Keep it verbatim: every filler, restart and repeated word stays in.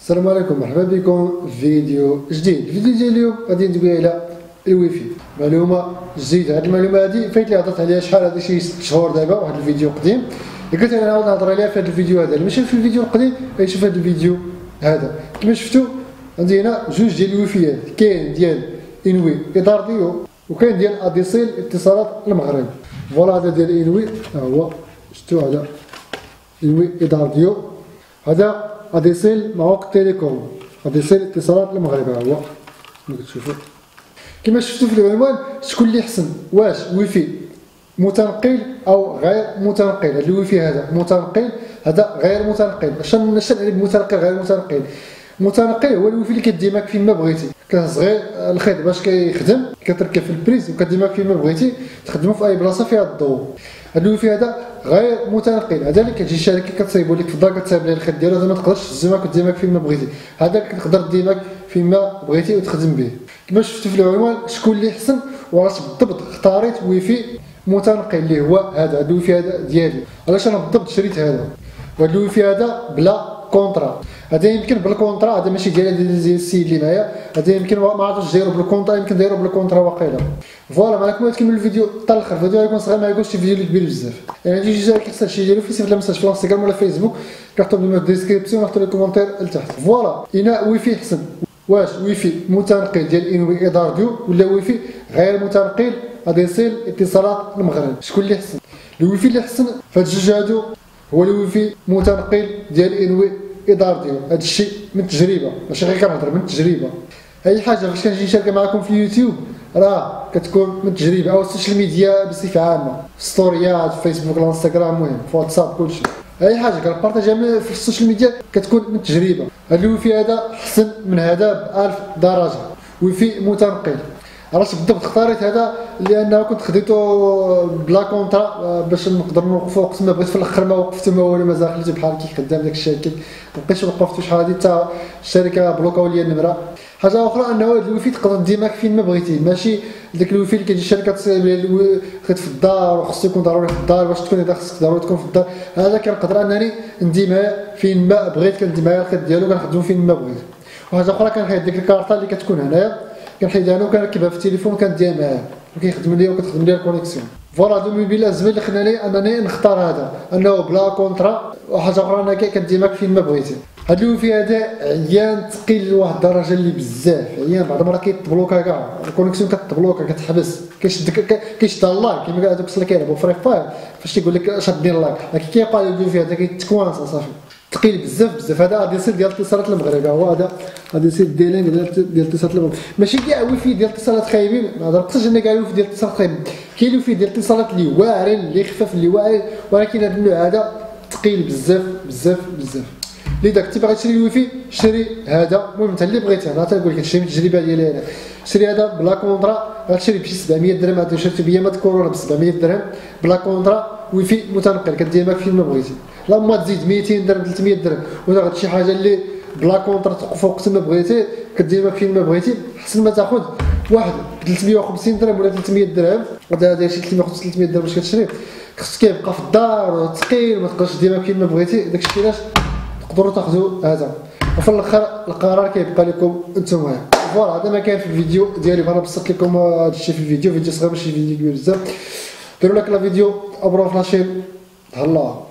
السلام عليكم، مرحبا بكم في فيديو جديد. الفيديو ديال اليوم غادي ندوي على الويفي، معلومه جديده. هذه المعلومه هذه فايت لي هضرت عليها شحال هذا شي ست شهور دابا، واحد الفيديو قديم قلت انا نعاود نهضر عليها في هذا الفيديو هذا، ماشي في الفيديو القديم غير في هذا الفيديو هذا. كما شفتوا عندي هنا جوج ديال الويفيات، كاين ديال انوي ادارديو وكاين ديال اديسيل اتصالات المغرب. فوالا هذا ديال انوي ها هو، شفتوا هذا انوي ادارديو، هذا اديسيل معوق تيليكوم، اديسيل اتصالات المغرب ها هو كما كتشوفوا. كما شفتوا في العنوان شكون اللي احسن، واش ويفي متنقل او غير متنقل؟ هذا الويفي هذا متنقل، هذا غير متنقل. اش نعني بمتنقل غير متنقل؟ متنقل هو الويفي اللي كديماك فين ما بغيتي، كتهز غير الخيط باش كيخدم، كتركب في البريز وكديماك فين ما بغيتي تخدمو في اي بلاصه فيها الضوء. هذا الويفي هذا غير متنقل، هذا اللي كتجي الشركه كتصايبو لك في الدار، كتصايب ليه الخيط ديالو، هذا ما تقدرش تهزو كديماك فين ما بغيتي، هذا كتقدر ديماك فين ما بغيتي وتخدم به. كما شفتوا في العنوان شكون اللي احسن، وراش بالضبط اختاريت ويفي متنقل اللي هو هذا الويفي هذا ديالي. علاش انا بالضبط شريت هذا؟ وهذا الويفي هذا بلا كونطرا، هذا يمكن بالكونطرا، هذا ماشي ديال ديال السيد اللي معايا، هذا يمكن ما عرفتش دايرو بالكونطرا، يمكن دايرو بالكونطرا واقيلا. فوالا معكم تكملوا الفيديو حتى الاخر، الفيديو غيكون صغير ما يكونش شي فيديو اللي كبير بزاف. يعني عندي جوج كيحصل شي ديالو في سيف لا مساج في الانستغرام ولا فيسبوك، كتحطوا لي في الديسكريبسيون ونحطوا لي كومونتير لتحت. فوالا هنا ويفي احسن، واش ويفي متنقل ديال انوي ادارديو ولا ويفي غير متنقل اديسيل اتصالات المغرب؟ شكون اللي احسن؟ الويفي اللي احسن في هاد الجوج هادو هو الويفي متنقل ديال انوي ادارديو. هذا الشيء من التجربه، ماشي غير كنهضر، من التجربه. اي حاجه فاش كنجي نشارك معكم في اليوتيوب راه كتكون من التجربه، او السوشيال ميديا بصفه عامه، في ستوريات في فيسبوك الانستغرام، المهم في واتساب، كلشي اي حاجه كنبارطاجيها في السوشيال ميديا كتكون من التجربه. هذا الويفي هذا احسن من هذا بألف درجه، ويفي متنقل. علاش بالضبط اختاريت هذا؟ لانه كنت خديته بلا كونطرا باش نقدر نوقفو وقت ما بغيت، في الاخر ما وقفت ما والو، مازال خليته بحال كي خدام داك الشركه، مبقيتش وقفتو شحال هادي حتى الشركه بلوكاو لي النمره. حاجه اخرى انه هذا الويفي تقدر ديماك فين ما بغيتي، ماشي داك الويفي اللي كتجي الشركه تصايب ليه الخيط في الدار وخصو يكون ضروري في الدار، باش تكون هذا خصك ضروري تكون في الدار. هذا كنقدر انني نديمها فين ما بغيت، كنديمها الخيط ديالو كنخدمو فين ما بغيت. وحاجه اخرى كنحيد ديك الكارطه اللي كتكون هنايا، كنحيدها انا وكنركبها في التليفون وكنديها معاه وكيخدم ليا وكتخدم ليا الكونيكسيون. فوالا هادو من بين الاسباب اللي خلاني انني نختار هذا، انه بلا كونطرا. وحاجه اخرى انك كديماك فين ما بغيتي. هاد الويفي هذا عيان ثقيل لواحد الدرجه اللي بزاف عيان، بعض المرات كيتبلوكا كاع الكونيكسيون، كتبلوكا كتحبس، كيشد كيشد اللايك كيما هذوك اللي كيلعبوا فري فاير فاش تيقول لك شدني اللايك، ولكن كيبقى الويفي هذا كيتكوانس صافي، ثقيل بزاف بزاف. هذا اديسيل ديال اتصالات المغرب، هو هذا اديسيل ديالين ديال اتصالات المغرب، ماشي كاع ويفي ديال اتصالات خايبين، ما هضرتش انا كاع الويفي ديال اتصالات خايبين، كاين الويفي ديال اتصالات اللي واعرين اللي خفاف اللي واعر، ولكن هذا النوع هذا ثقيل بزاف بزاف بزاف. لذا كنتي باغي تشري ويفي شري هذا، المهم انت اللي بغيتي. انا تنقول لك هادشي من التجربه ديالي انا، شري هذا بلا كونطرا، غتشري بشي سبعمية درهم. هذا شريته بيامات كورونا ب سبعمية درهم بلا كونطرا، ويفي متنقل كدير فين ما بغيتي. لا ما تزيد ميتين درهم ثلاثمية درهم ولا شي حاجه اللي بلا كونطرا توقف وقت ما بغيتي كدير فين ما بغيتي، احسن ما تاخذ واحد ب ثلاثمية وخمسين درهم ولا ثلاثمية درهم، هذا داير شي ثلاثمية وخمسين ثلاثمية درهم باش كتشري، خصك كيبقى في الدار ثقيل ما تقدرش ديرها فين ما بغيتي. داكشي علاش تقدروا تاخذوا هذا، وفي الاخر القرار كيبقى لكم انتم. فوالا هذا ما كان في الفيديو ديالي، انا بسطت لكم هذا الشيء في الفيديو، فيديو صغير ماشي فيديو كبير بزاف. ديروا لايك لا فيديو، ابرو في لاشين، تهلاو.